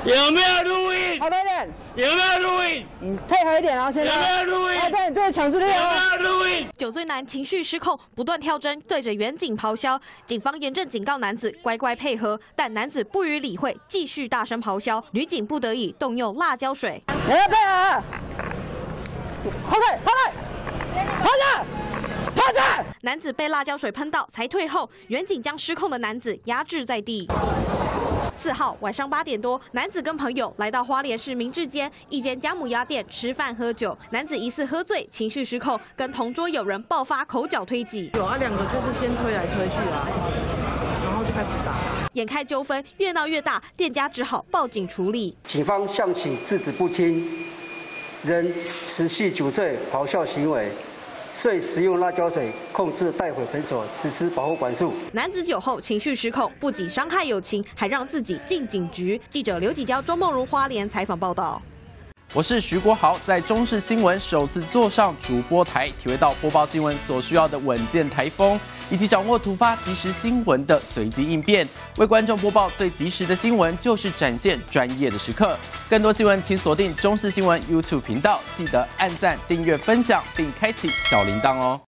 有没有录音？ 好，快点。 有没有录音？ 你配合一点啊，现在。 有没有录音？ 对，对，抢资料。 有没有录音 ？9岁男情绪失控，不断跳针，对着远景咆哮。警方严正警告男子乖乖配合，但男子不予理会，继续大声咆哮。女警不得已动用辣椒水。 你要配合。后退，后退，趴下。 趴下！ 男子被辣椒水喷到，才退后。远警将失控的男子压制在地。4号晚上8点多，男子跟朋友来到花莲市明志街一间姜母鸭店吃饭喝酒。男子疑似喝醉，情绪失控，跟同桌友人爆发口角推挤。 有啊，2个就是先推来推去啊，然后就开始打。 眼看纠纷越闹越大，店家只好报警处理。 警方向其制止不听，仍持续酒醉咆哮行为。 遂使用辣椒水控制带回分所，实施保护管束。 男子酒后情绪失控，不仅伤害友情，还让自己进警局。记者刘启娇、周梦如花莲采访报道。 我是徐国豪，在中视新闻首次坐上主播台，体会到播报新闻所需要的稳健台风，以及掌握突发即时新闻的随机应变。为观众播报最及时的新闻，就是展现专业的时刻。更多新闻，请锁定中视新闻 YouTube 频道，记得按赞、订阅、分享，并开启小铃铛哦。